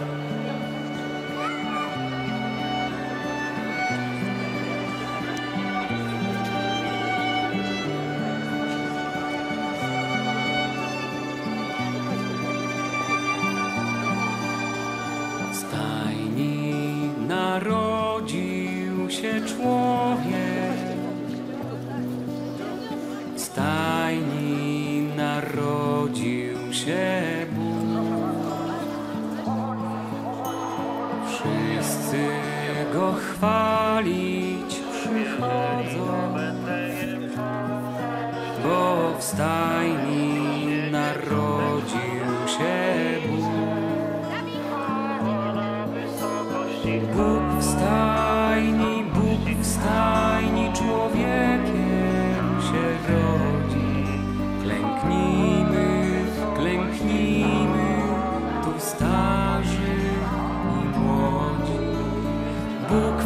W stajni narodził się człowiek, w stajni narodził się Bóg. Wszyscy go chwalić przychodzą, bo w stajni narodził się Bóg. Bóg w stajni człowiekiem się rodzi. Klęknijmy, klęknijmy, tu starzy i młodzi. Bóg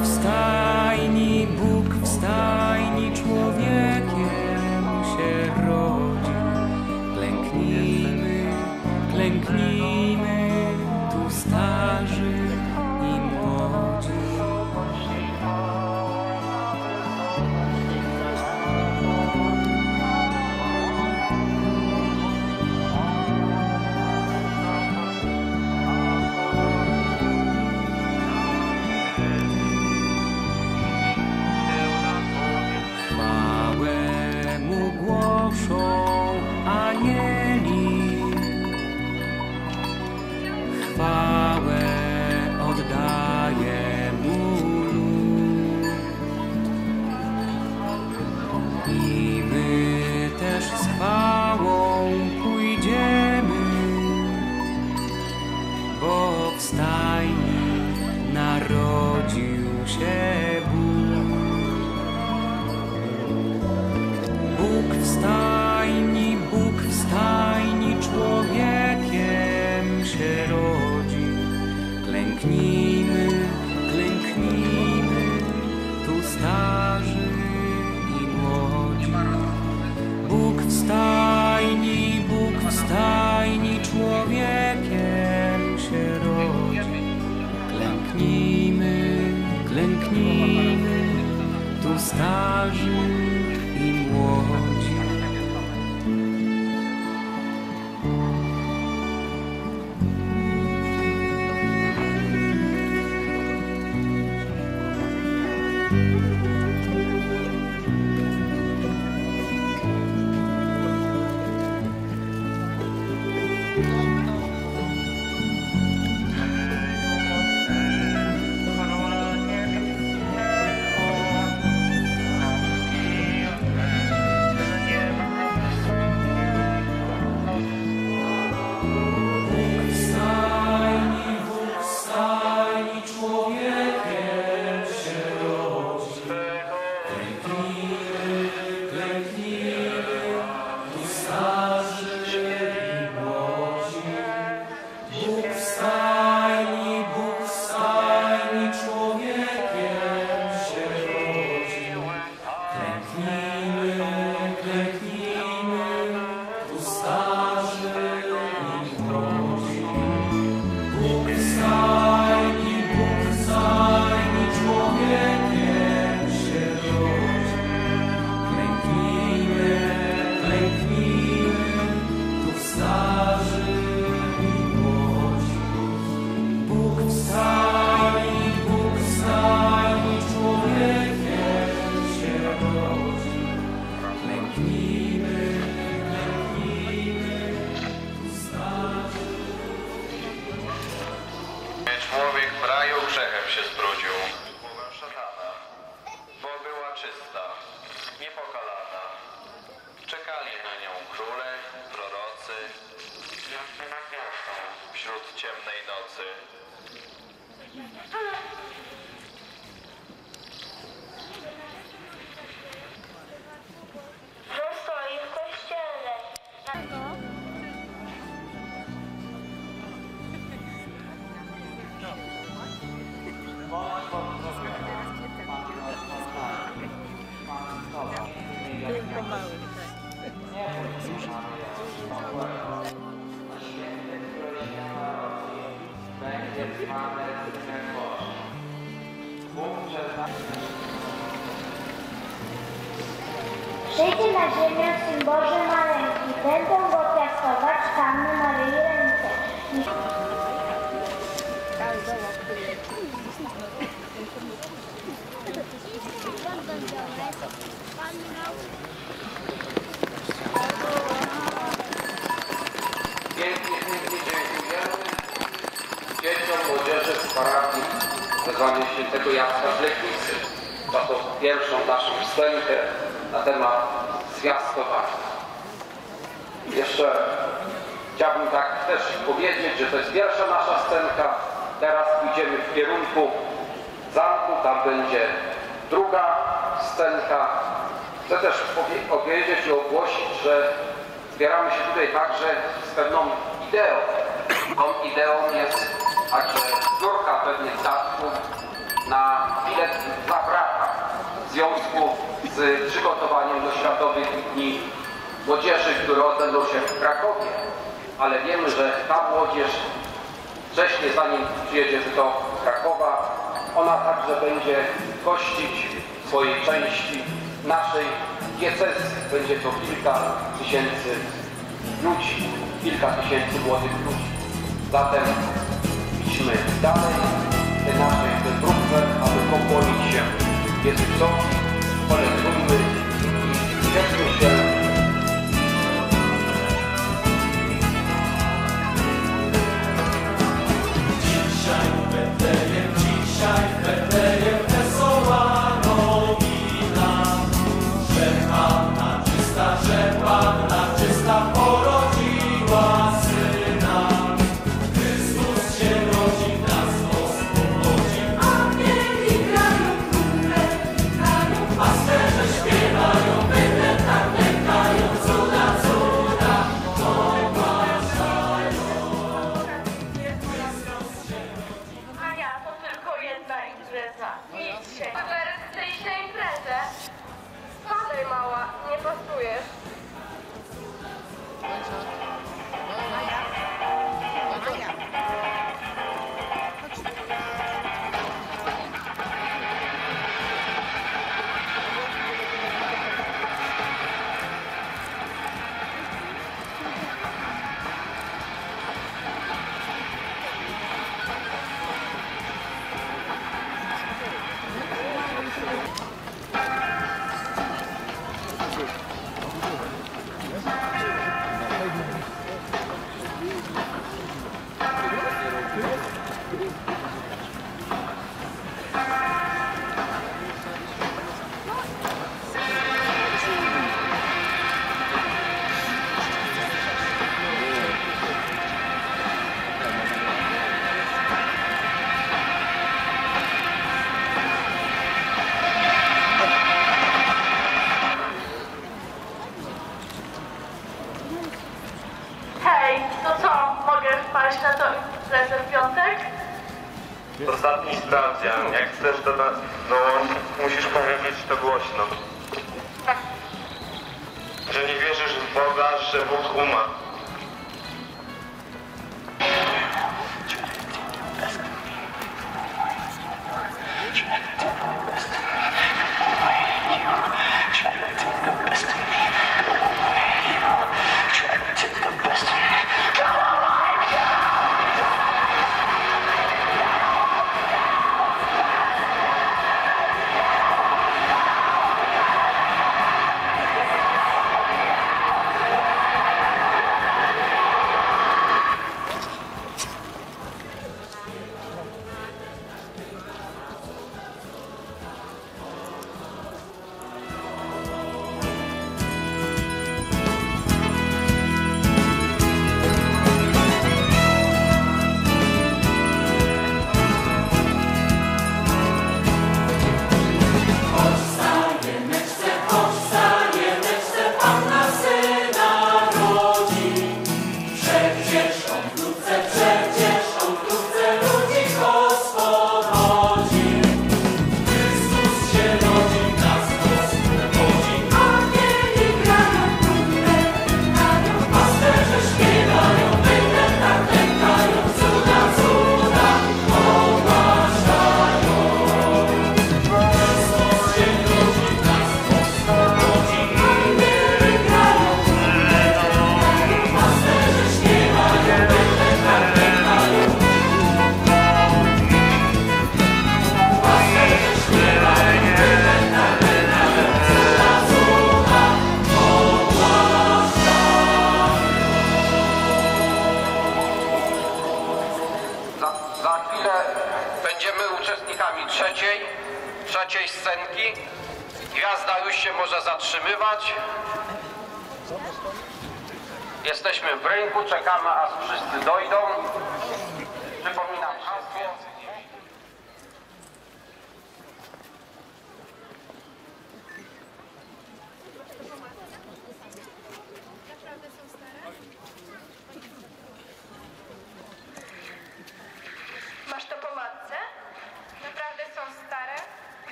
w stajni człowiekiem się rodzi. Klęknijmy, klęknijmy, tu starzy i młodzi. Chwałę mu głoszą anieli, chwałę oddaje mu lud. I my też z chwałą pójdziemy, bo w stajni narodził się Bóg. Bóg w stajni człowiekiem się rodzi. Klęknijmy, klęknijmy, tu starzy i młodzi. Bóg w stajni człowiekiem się rodzi. Klęknijmy, klęknijmy, tu starzy i młodzi. Człowiek w raju grzechem się zbrudził, wpływem szatana, bo była czysta, niepokalana. Czekali na nią króle, prorocy, gwiazdy na gwiazdą wśród ciemnej nocy. Że stoi w kościele. Tylko mały, tak. zwane Boże. Bóg przez nas... Przyjdzie na ziemię Syn Boży maleńki, będą go piastować Panny Maryi ręce. Pięknie dziękujemy dzieciom, młodzieży z parafii wezwania świętego Jacka z Legnicy za tą pierwszą naszą wstępę na temat zwiastowania. Jeszcze chciałbym tak też powiedzieć, że to jest pierwsza nasza scenka. Teraz pójdziemy w kierunku zamku, tam będzie druga scenka. Chcę też powiedzieć i ogłosić, że zbieramy się tutaj także z pewną ideą. Tą ideą jest także zbiórka pewnych datków na bilet dla brata w związku z przygotowaniem do Światowych Dni Młodzieży, które odbędą się w Krakowie. Ale wiemy, że ta młodzież wcześniej, zanim przyjedzie do Krakowa, ona także będzie gościć w swojej części naszej diecezji. Będzie to kilka tysięcy ludzi, kilka tysięcy młodych ludzi. Zatem idźmy dalej w tej naszej wędrówce, aby pokłonić się Jezusowi, kolędujmy i cieszmy się. Na to imprezę w piątek? Ostatni sprawdzian. Jak chcesz do nas dołączyć, musisz powiedzieć to głośno. Że nie wierzysz w Boga, że Bóg umarł. Będziemy uczestnikami trzeciej scenki. Gwiazda już się może zatrzymywać. Jesteśmy w rynku, czekamy aż wszyscy dojdą.